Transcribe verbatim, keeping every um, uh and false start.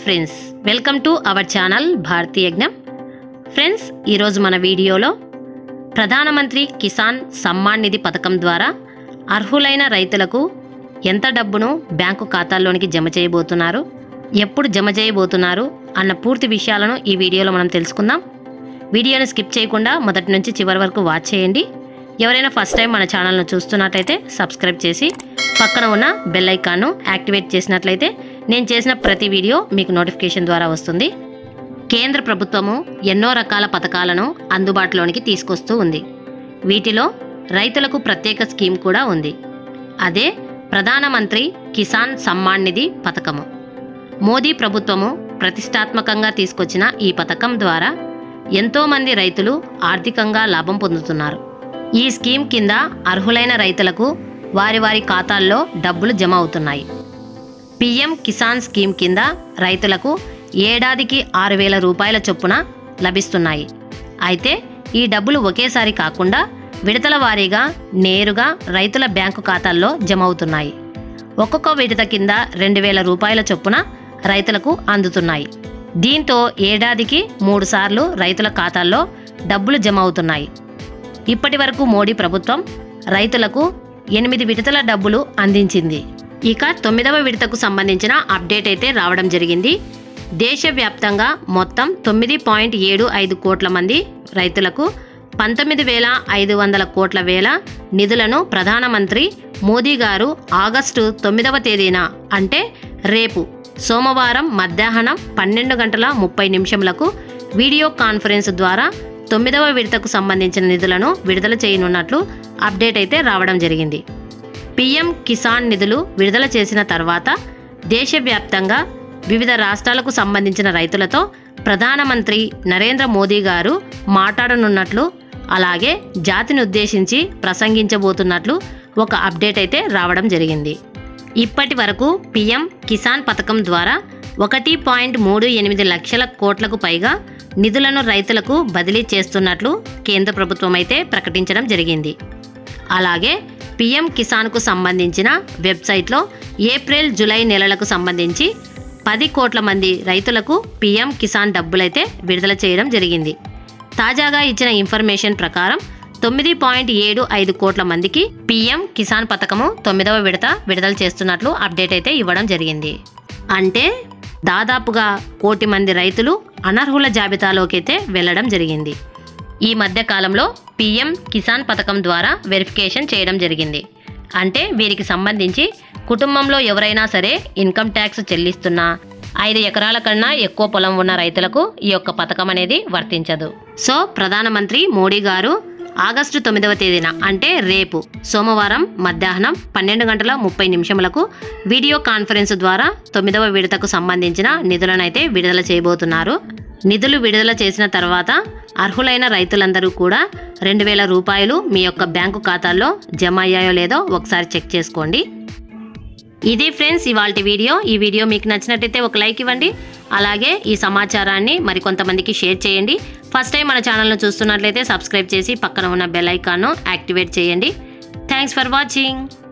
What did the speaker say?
Friends, welcome to our channel Bharati Yagnam. Friends, ఈరోజు మన వీడియోలో ప్రధానమంత్రి కిసాన్ సమ్మాన్ నిధి పథకం ద్వారా అర్హులైన రైతులకు ఎంత డబ్బును బ్యాంకు ఖాతాల్లోనికి జమ చేయబోతున్నారు, ఎప్పుడు జమ చేయబోతున్నారు అన్న పూర్తి విషయాలను ఈ వీడియోలో మనం తెలుసుకుందాం. వీడియోని స్కిప్ చేయకుండా మొదటి నుంచి చివరి వరకు వాచ్ చేయండి. ఎవరైనా ఫస్ట్ టైం మన ఛానల్ను చూస్తున్నట్లయితే సబ్స్క్రైబ్ చేసి పక్కన ఉన్న బెల్ ఐకాన్ను యాక్టివేట్ చేసినట్లయితే నేను చేసిన ప్రతి వీడియో మీకు నోటిఫికేషన్ ద్వారా వస్తుంది. కేంద్ర ప్రభుత్వము ఎన్నో రకాల పథకాలను అందుబాటులోనికి తీసుకొస్తూ ఉంది. వీటిలో రైతులకు ప్రత్యేక స్కీమ్ కూడా ఉంది. అదే ప్రధానమంత్రి కిసాన్ సమ్మాన్ నిధి పథకము. మోదీ ప్రభుత్వము ప్రతిష్టాత్మకంగా తీసుకొచ్చిన ఈ పథకం ద్వారా ఎంతోమంది రైతులు ఆర్థికంగా లాభం పొందుతున్నారు. ఈ స్కీమ్ కింద అర్హులైన రైతులకు వారి వారి ఖాతాల్లో డబ్బులు జమ అవుతున్నాయి. పిఎం కిసాన్ స్కీమ్ కింద రైతులకు ఏడాదికి ఆరు వేల రూపాయల చొప్పున లభిస్తున్నాయి. అయితే ఈ డబ్బులు ఒకేసారి కాకుండా విడతల వారీగా నేరుగా రైతుల బ్యాంకు ఖాతాల్లో జమ అవుతున్నాయి. ఒక్కొక్క విడత కింద రెండు వేల రూపాయల చొప్పున రైతులకు అందుతున్నాయి. దీంతో ఏడాదికి మూడు సార్లు రైతుల ఖాతాల్లో డబ్బులు జమ అవుతున్నాయి. ఇప్పటి వరకు మోడీ ప్రభుత్వం రైతులకు ఎనిమిది విడతల డబ్బులు అందించింది. ఇక తొమ్మిదవ విడతకు సంబంధించిన అప్డేట్ అయితే రావడం జరిగింది. దేశవ్యాప్తంగా మొత్తం తొమ్మిది పాయింట్ ఏడు ఐదు కోట్ల మంది రైతులకు పంతొమ్మిది వేల ఐదు వందల కోట్ల వేల నిధులను ప్రధానమంత్రి మోదీ గారు ఆగస్టు తొమ్మిదవ తేదీన అంటే రేపు సోమవారం మధ్యాహ్నం పన్నెండు గంటల ముప్పై నిమిషములకు వీడియో కాన్ఫరెన్స్ ద్వారా తొమ్మిదవ విడతకు సంబంధించిన నిధులను విడుదల చేయనున్నట్లు అప్డేట్ అయితే రావడం జరిగింది. పిఎం కిసాన్ నిధులు విడుదల చేసిన తర్వాత దేశవ్యాప్తంగా వివిధ రాష్ట్రాలకు సంబంధించిన రైతులతో ప్రధానమంత్రి నరేంద్ర మోదీ గారు మాట్లాడనున్నట్లు, అలాగే జాతిని ఉద్దేశించి ప్రసంగించబోతున్నట్లు ఒక అప్డేట్ అయితే రావడం జరిగింది. ఇప్పటి వరకు పిఎం కిసాన్ పథకం ద్వారా ఒకటి పాయింట్ మూడు ఎనిమిది లక్షల కోట్లకు పైగా నిధులను రైతులకు బదిలీ చేస్తున్నట్లు కేంద్ర ప్రభుత్వం అయితే ప్రకటించడం జరిగింది. అలాగే పిఎం కిసాన్కు సంబంధించిన వెబ్సైట్లో ఏప్రిల్ జూలై నెలలకు సంబంధించి పది కోట్ల మంది రైతులకు పిఎం కిసాన్ డబ్బులైతే విడుదల చేయడం జరిగింది. తాజాగా ఇచ్చిన ఇన్ఫర్మేషన్ ప్రకారం తొమ్మిది పాయింట్ ఏడు ఐదు కోట్ల మందికి పిఎం కిసాన్ పథకము తొమ్మిదవ విడత విడుదల చేస్తున్నట్లు అప్డేట్ అయితే ఇవ్వడం జరిగింది. అంటే దాదాపుగా కోటి మంది రైతులు అనర్హుల జాబితాలోకి అయితే వెళ్లడం జరిగింది. ఈ మధ్య కాలంలో పిఎం కిసాన్ పథకం ద్వారా వెరిఫికేషన్ చేయడం జరిగింది. అంటే వీరికి సంబంధించి కుటుంబంలో ఎవరైనా సరే ఇన్కమ్ ట్యాక్స్ చెల్లిస్తున్నా ఐదు ఎకరాల కన్నా ఎక్కువ పొలం ఉన్న రైతులకు ఈ యొక్క పథకం అనేది వర్తించదు. సో ప్రధానమంత్రి మోడీ గారు ఆగస్టు తొమ్మిదవ తేదీన అంటే రేపు సోమవారం మధ్యాహ్నం పన్నెండు గంటల ముప్పై నిమిషములకు వీడియో కాన్ఫరెన్స్ ద్వారా తొమ్మిదవ విడతకు సంబంధించిన నిధులను అయితే విడుదల చేయబోతున్నారు. నిధులు విడుదల చేసిన తర్వాత అర్హులైన రైతులందరూ కూడా రెండు వేల రూపాయలు మీ యొక్క బ్యాంకు ఖాతాల్లో జమ అయ్యాయో లేదో ఒకసారి చెక్ చేసుకోండి. ఇది ఫ్రెండ్స్ ఇవాల్టి వీడియో. ఈ వీడియో మీకు నచ్చినట్టయితే ఒక లైక్ ఇవ్వండి. అలాగే ఈ సమాచారాన్ని మరికొంతమందికి షేర్ చేయండి. ఫస్ట్ టైం మన ఛానల్ను చూస్తున్నట్లయితే సబ్స్క్రైబ్ చేసి పక్కన ఉన్న బెల్ ఐకాన్ను యాక్టివేట్ చేయండి. Thanks for watching.